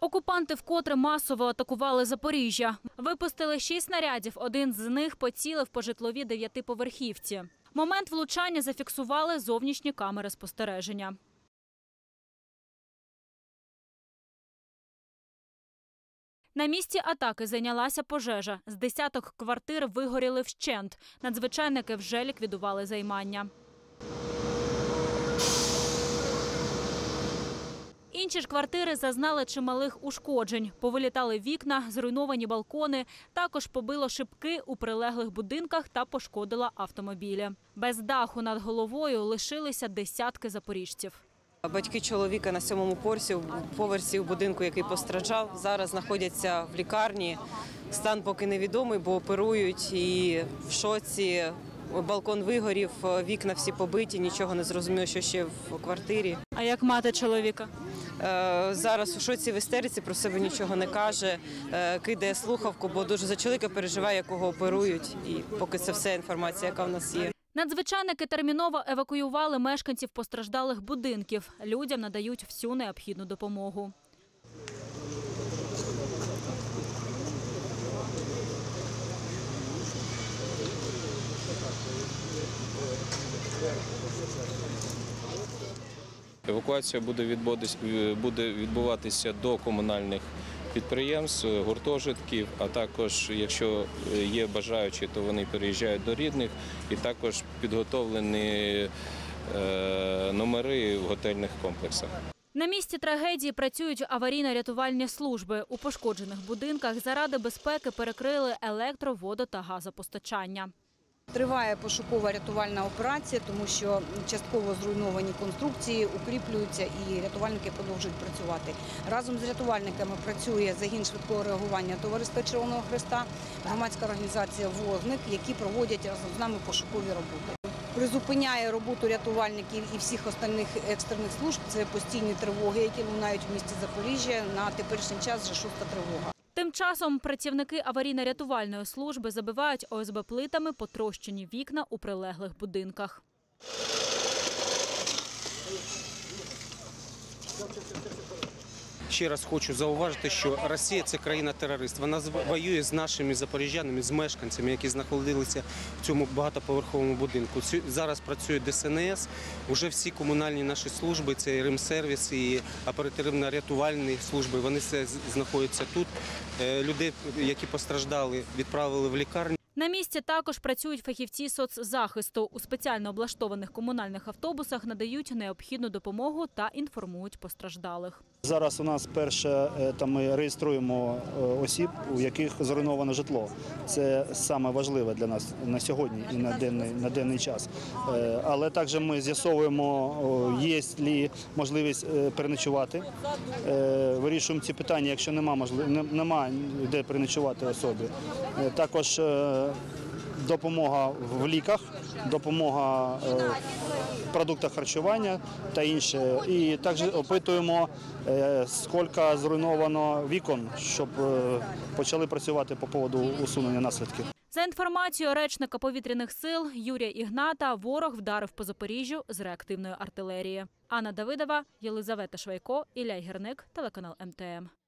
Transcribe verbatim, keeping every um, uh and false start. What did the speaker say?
Окупанти вкотре масово атакували Запоріжжя. Випустили шість снарядів, один з них поцілив по житловій дев'ятиповерхівці. Момент влучання зафіксували зовнішні камери спостереження. На місці атаки зайнялася пожежа. З десяток квартир вигоріли вщент. Надзвичайники вже ліквідували займання. Інші ж квартири зазнали чималих ушкоджень. Повилітали вікна, зруйновані балкони, також побило шибки у прилеглих будинках та пошкодило автомобілі. Без даху над головою лишилися десятки запоріжців. Батьки чоловіка на сьомому поверсі у будинку, який постраждав, зараз знаходяться в лікарні. Стан поки невідомий, бо оперують і в шоці. Балкон вигорів, вікна всі побиті, нічого не зрозуміло, що ще в квартирі. А як мати чоловіка? Зараз у шоці, в істериці, про себе нічого не каже, кидає слухавку, бо дуже за чоловіка переживає, якого оперують. І поки це вся інформація, яка в нас є. Надзвичайники терміново евакуювали мешканців постраждалих будинків. Людям надають всю необхідну допомогу. Евакуація буде відбуватися до комунальних підприємств, гуртожитків, а також, якщо є бажаючі, то вони переїжджають до рідних, і також підготовлені номери в готельних комплексах. На місці трагедії працюють аварійно-рятувальні служби. У пошкоджених будинках заради безпеки перекрили електро-, водо- та газопостачання. Триває пошукова рятувальна операція, тому що частково зруйновані конструкції укріплюються і рятувальники продовжують працювати. Разом з рятувальниками працює загін швидкого реагування Товариства Червоного Хреста, громадська організація «Вогник», які проводять разом з нами пошукові роботи. Призупиняє роботу рятувальників і всіх остальних екстрених служб – це постійні тривоги, які лунають в місті Запоріжжя. На теперішній час вже шоста тривога. Тим часом працівники аварійно-рятувальної служби забивають о ес бе плитами потрощені вікна у прилеглих будинках. Ще раз хочу зауважити, що Росія – це країна-терорист. Вона воює з нашими запоріжжянами, з мешканцями, які знаходилися в цьому багатоповерховому будинку. Зараз працює де ес ен ес, вже всі комунальні наші служби, це і Римсервіс, і оперативно-рятувальні служби, вони все знаходяться тут. Людей, які постраждали, відправили в лікарню. На місці також працюють фахівці соцзахисту. У спеціально облаштованих комунальних автобусах надають необхідну допомогу та інформують постраждалих. Зараз у нас перше, там ми реєструємо осіб, у яких зруйновано житло. Це саме важливе для нас на сьогодні і на денний, на денний час. Але також ми з'ясовуємо, є ли можливість переночувати. Вирішуємо ці питання, якщо нема можливості, нема де переночувати особі. Також допомога в ліках, допомога в продуктах харчування та інше. І також опитуємо, скільки зруйновано вікон, щоб почали працювати по поводу усунення наслідків. За інформацією речника повітряних сил Юрія Ігната, ворог вдарив по Запоріжжю з реактивної артилерії. Анна Давидова, Єлизавета Швайко, Ілля Герник, телеканал ем те ем.